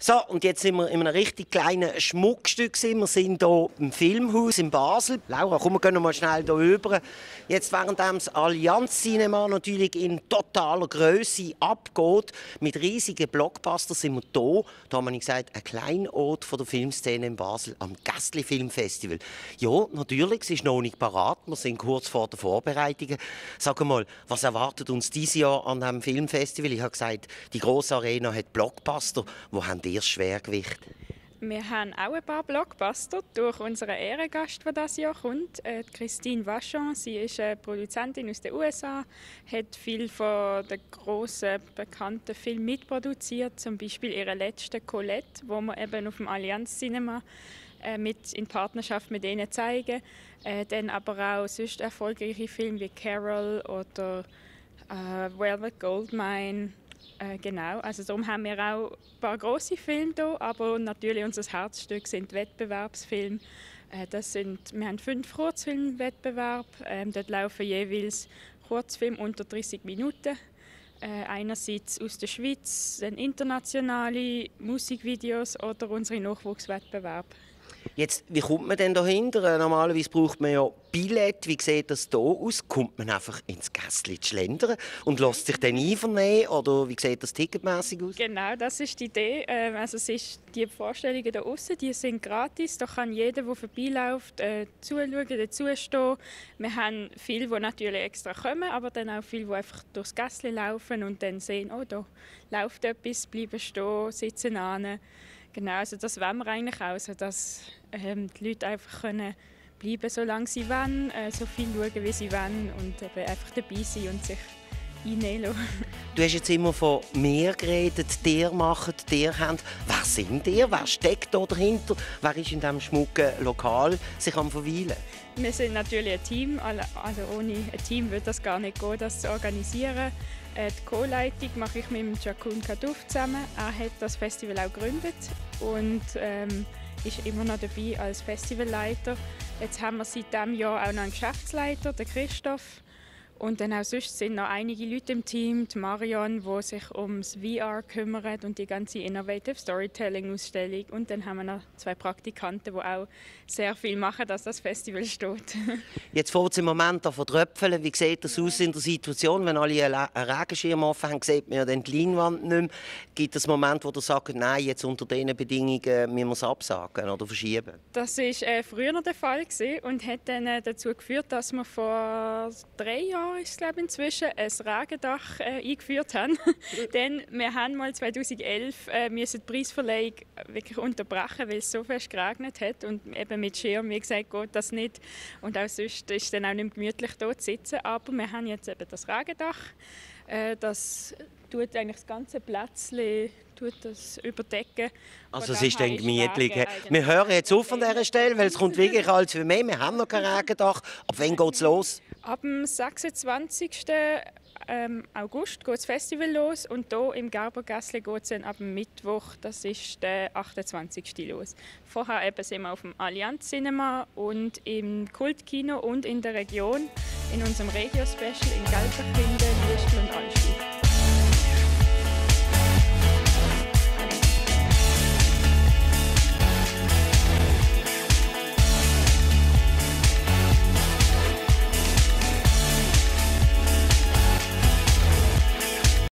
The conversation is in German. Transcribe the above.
So, und jetzt sind wir in einem richtig kleinen Schmuckstück. Wir sind hier im Filmhaus in Basel. Laura, komm, wir gehen mal schnell hier rüber. Jetzt, während das Allianz Cinema natürlich in totaler Größe abgeht, mit riesigen Blockbusters, sind wir hier. Da haben wir gesagt, ein Kleinod von der Filmszene in Basel am Gässli Filmfestival. Ja, natürlich, es ist noch nicht parat. Wir sind kurz vor den Vorbereitungen. Sag mal, was erwartet uns dieses Jahr an diesem Filmfestival? Ich habe gesagt, die grosse Arena hat Blockbuster. Wo haben die das Schwergewicht? Wir haben auch ein paar Blockbuster durch unseren Ehrengast, der dieses Jahr kommt, Christine Vachon. Sie ist eine Produzentin aus den USA, hat viel von den grossen, bekannten Filmen mitproduziert, zum Beispiel ihren letzten «Colette», wo wir eben auf dem Allianz Cinema in Partnerschaft mit ihnen zeigen. Dann aber auch sonst erfolgreiche Filme wie «Carol» oder «Velvet Goldmine». Genau, also darum haben wir auch ein paar grosse Filme hier, aber natürlich unser Herzstück sind Wettbewerbsfilme. Wir haben 5 Kurzfilmwettbewerbe, dort laufen jeweils Kurzfilme unter 30 Minuten. Einerseits aus der Schweiz, dann internationale Musikvideos oder unsere Nachwuchswettbewerbe. Jetzt, wie kommt man denn dahinter? Normalerweise braucht man ja Billett. Wie sieht das hier aus? Kommt man einfach ins Gässli schlendern und lässt sich dann einvernehmen? Oder wie sieht das ticketmässig aus? Genau, das ist die Idee. Also die Vorstellungen hier aussen, die sind gratis. Da kann jeder, der vorbeiläuft, zuschauen, dazustehen. Wir haben viele, die natürlich extra kommen, aber dann auch viele, die einfach durchs Gässli laufen und dann sehen, oh, da läuft etwas, bleiben stehen, sitzen an. Genau, also das wollen wir eigentlich auch, also dass die Leute einfach können bleiben, solange sie wollen, so viel schauen, wie sie wollen und eben einfach dabei sein und sich einnehmen lassen. Du hast jetzt immer von «mir» geredet, «der macht», «der haben». Wer sind ihr? Wer steckt da dahinter? Wer ist in diesem schmucken Lokal sich am Verweilen? Wir sind natürlich ein Team, also ohne ein Team würde das gar nicht gehen, das zu organisieren. Die Co-Leitung mache ich mit dem Jakun Kadouf zusammen. Er hat das Festival auch gegründet und ist immer noch dabei als Festivalleiter. Jetzt haben wir seit diesem Jahr auch noch einen Geschäftsleiter, den Christoph. Und dann auch sonst sind noch einige Leute im Team, die Marion, die sich ums VR kümmert und die ganze Innovative Storytelling-Ausstellung. Und dann haben wir noch 2 Praktikanten, die auch sehr viel machen, dass das Festival steht. Jetzt fängt es im Moment an zu tröpfeln. Wie sieht das aus in der Situation? Wenn alle einen Regenschirm offen haben, sieht man ja dann die Leinwand nicht mehr. Gibt es einen Moment, wo ihr sagt, nein, jetzt unter diesen Bedingungen müssen wir es absagen oder verschieben? Das war früher der Fall und hat dann dazu geführt, dass wir vor 3 Jahren ist, glaube ich, inzwischen ein Regendach eingeführt haben. Denn wir haben mal 2011 die Preisverleihung wirklich unterbrechen, weil es so fest geregnet hat und eben mit Schirm, wie gesagt, geht das nicht. Und auch sonst ist es dann auch nicht gemütlich hier zu sitzen. Aber wir haben jetzt eben das Regendach. Das tut eigentlich das ganze Plätzchen überdecken. Also es ist dann gemütlich. Wir hören jetzt auf an dieser Stelle, weil es kommt wirklich alles für mehr. Wir haben noch kein Regendach. Ab wann geht es los? Ab dem 26. August geht das Festival los und hier im Gerbergässli geht es dann ab dem Mittwoch, das ist der 28. los. Vorher eben sind wir auf dem Allianz Cinema und im Kultkino und in der Region in unserem Regio-Special in Gelsenkirchen, Liestl und Allschwil.